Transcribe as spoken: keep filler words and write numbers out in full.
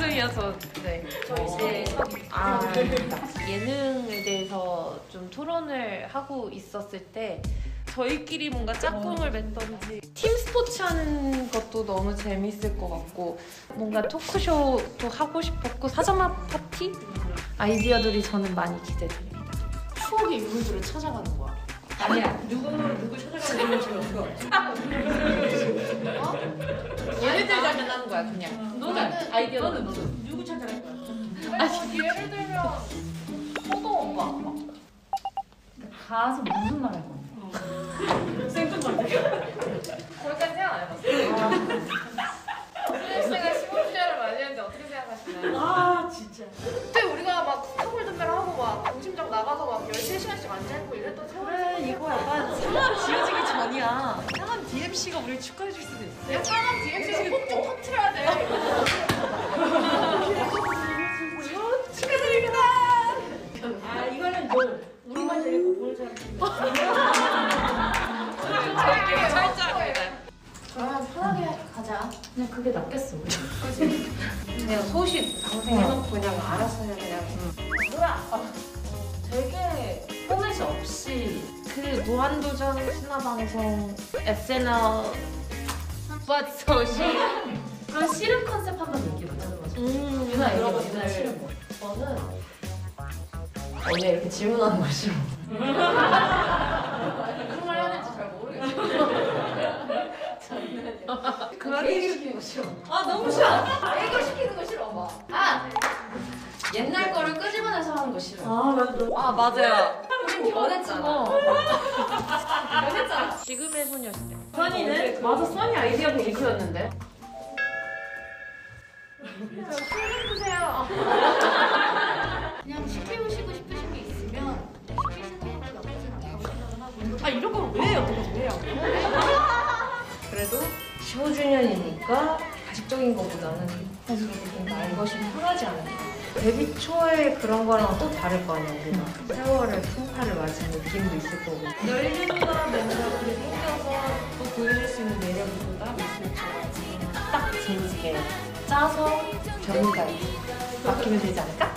방송이어서 네. 저희 이제 아, 예능에 대해서 좀 토론을 하고 있었을 때 저희끼리 뭔가 짝꿍을 맺던지 팀 스포츠 하는 것도 너무 재밌을 것 같고 뭔가 토크쇼도 하고 싶었고 사자마 파티? 아이디어들이 저는 많이 기대됩니다. 추억의 인물들을 찾아가는 거야. 아니야. 누구 누구 찾아가는 게 재밌어. 어? 예를 들자면 하는 거야 그냥. 너는 아이디어 너는 너는 누구 찾아갈 거야? 아니 예를 들면 호동 오빠 막 가서 무슨 말 할 건데? 생뚱맞게. 거기까지 생각 안 해봤어요. 수현 씨가 십오 주년을 맞이했는데 어떻게 생각하시나요? 아 진짜. 그때 우리가 막 쿠팡을 덤벨 하고 막 공심장 나가서 막 열세 시간씩 앉아있고 이랬던 세월이 그래 이거 약간 상암 지어지기 전이야. 상암 디엠씨가 우리를 축하해줄 수도 있어. 야 사람 디엠씨에서 폭죽 터트려야 돼. 축하드립니다. 아 이거는 너 우리만 재밌고 보는 사람. 저희끼리 철저합니다. 그러면 편하게 가자. 그냥 그게 낫겠어. 그냥 소식 방송해놓고 그냥 알아서 그냥 뭐야? 되게 포맷이 없이 그 무한도전 신화방송 에스엔엘 but 소식 그럼 씨름 컨셉 한번 얘기해보자. 음 유나 그런 얘기해봐. 유나 것들 씨름 뭐? 저는 원래 이렇게 질문하는 거 싫어. 무슨 말 해야 될지 잘 모르겠어. 그 얘기 시키는 거 싫어. 아 너무 싫어. 해결시키는 거 싫어, 막. 아 옛날 거를 끄집어내서 하는 거 싫어. 아 맞아. 아 맞아요. 우린 변했잖아. 변했잖아. 지금의 소녀시대. 써니는? 맞아 써니 아이디어가 이거였는데. 술 드세요. 그냥 시키고 쉬고 싶으신 게 있으면 시키시는 것도 나쁘진 않다고 생각은 하고. 아 이런 걸 왜 여태까지 왜 하고? 그래도 십오 주년이니까 가식적인 것보다는 사실 뭔가 알것이 편하지 않을까. 데뷔 초에 그런 거랑 또 다를 거 아니야 우리가. 세월을 풍파를 맞은 느낌도 있을 거고 열림과 매력을 생겨서 또 보여줄 수 있는 매력이 또 따로 있을 거고 딱 재밌게 짜서 전문가에 맡기면 되지 않을까?